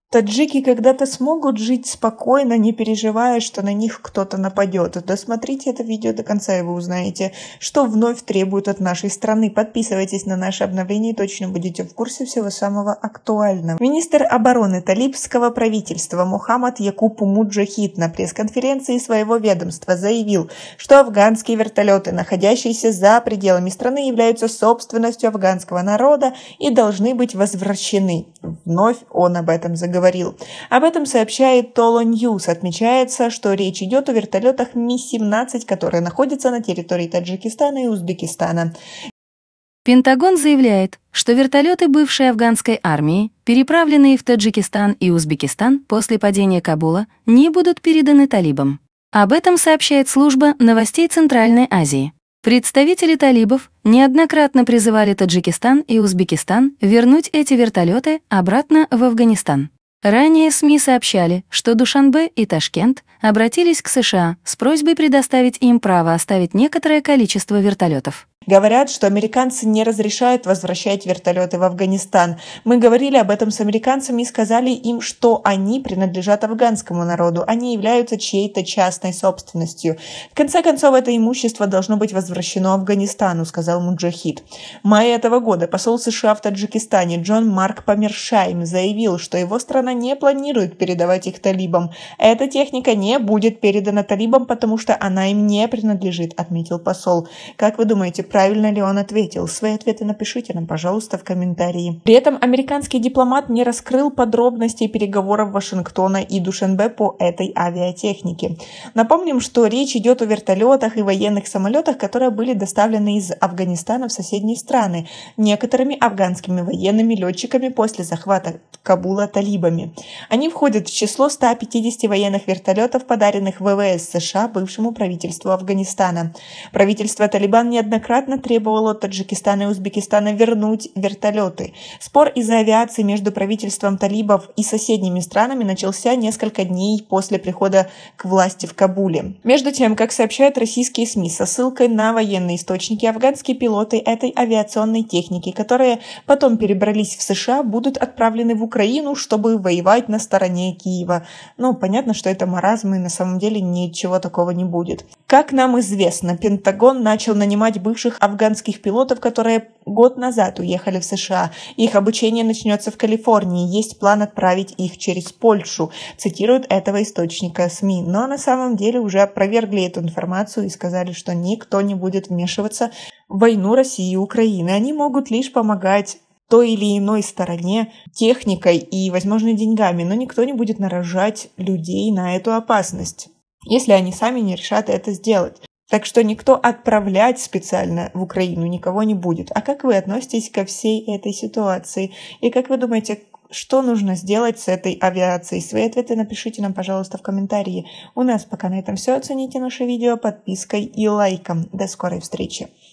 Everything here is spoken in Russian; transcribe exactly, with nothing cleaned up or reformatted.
Таджики когда-то смогут жить спокойно, не переживая, что на них кто-то нападет. Досмотрите это видео до конца, и вы узнаете, что вновь требуют от нашей страны. Подписывайтесь на наши обновления и точно будете в курсе всего самого актуального. Министр обороны талибского правительства Мухаммад Якуб Муджахид на пресс-конференции своего ведомства заявил, что афганские вертолеты, находящиеся за пределами страны, являются собственностью афганского народа и должны быть возвращены. Вновь он об этом заговорил. Говорил. Об этом сообщает Толо Ньюс. Отмечается, что речь идет о вертолетах Ми семнадцать, которые находятся на территории Таджикистана и Узбекистана. Пентагон заявляет, что вертолеты бывшей афганской армии, переправленные в Таджикистан и Узбекистан после падения Кабула, не будут переданы талибам. Об этом сообщает служба новостей Центральной Азии. Представители талибов неоднократно призывали Таджикистан и Узбекистан вернуть эти вертолеты обратно в Афганистан. Ранее СМИ сообщали, что Душанбе и Ташкент обратились к США с просьбой предоставить им право оставить некоторое количество вертолетов. Говорят, что американцы не разрешают возвращать вертолеты в Афганистан. Мы говорили об этом с американцами и сказали им, что они принадлежат афганскому народу, они являются чьей-то частной собственностью. В конце концов, это имущество должно быть возвращено Афганистану, сказал Муджахид. В мае этого года посол США в Таджикистане Джон Марк Помершайм заявил, что его страна не планирует передавать их талибам. Эта техника не будет передана талибам, потому что она им не принадлежит, отметил посол. Как вы думаете, правильно ли он ответил? Свои ответы напишите нам, пожалуйста, в комментарии. При этом американский дипломат не раскрыл подробностей переговоров Вашингтона и Душанбе по этой авиатехнике. Напомним, что речь идет о вертолетах и военных самолетах, которые были доставлены из Афганистана в соседние страны некоторыми афганскими военными летчиками после захвата Кабула талибами. Они входят в число ста пятидесяти военных вертолетов, подаренных ВВС США бывшему правительству Афганистана. Правительство Талибан неоднократно требовало от Таджикистана и Узбекистана вернуть вертолеты. Спор из-за авиации между правительством талибов и соседними странами начался несколько дней после прихода к власти в Кабуле. Между тем, как сообщают российские СМИ со ссылкой на военные источники, афганские пилоты этой авиационной техники, которые потом перебрались в США, будут отправлены в Украину, чтобы воевать на стороне Киева. Ну, понятно, что это маразм, и на самом деле ничего такого не будет. Как нам известно, Пентагон начал нанимать бывших афганских пилотов, которые год назад уехали в США. Их обучение начнется в Калифорнии. Есть план отправить их через Польшу, цитируют этого источника СМИ. Но на самом деле уже опровергли эту информацию и сказали, что никто не будет вмешиваться в войну России и Украины. Они могут лишь помогать той или иной стороне техникой и, возможно, деньгами, но никто не будет наражать людей на эту опасность, если они сами не решат это сделать. Так что никто отправлять специально в Украину никого не будет. А как вы относитесь ко всей этой ситуации? И как вы думаете, что нужно сделать с этой авиацией? Свои ответы напишите нам, пожалуйста, в комментарии. У нас пока на этом все. Оцените наше видео подпиской и лайком. До скорой встречи.